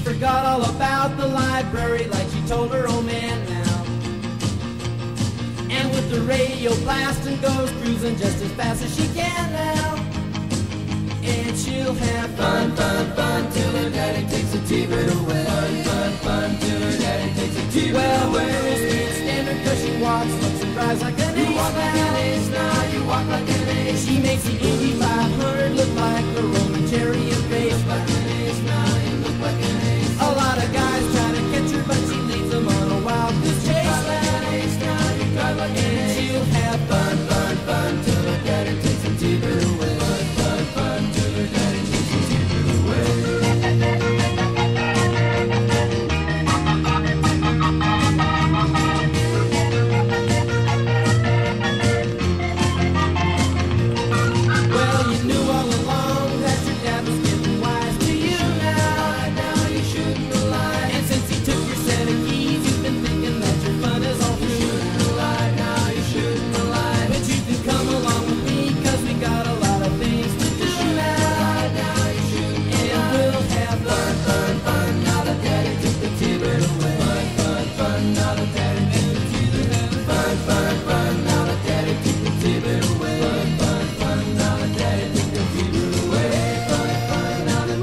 forgot all about the library like she told her old man now. And with the radio blasting goes cruising just as fast as she can now. And she'll have fun, fun, fun till her daddy takes a T-bird away. Fun, fun, fun till her daddy takes a T-bird away. Well, the girl speaks standard cause she walks, looks and drives like an ace. You walk like an ace now, you walk like an ace. She makes the Indy 500 look like a Roman chariot race. Look like an ace now, you look like an ace. A lot of guys try to catch her, but she leads them on a wild goose chase. Like an ace now, you drive like an ace. And she'll have fun.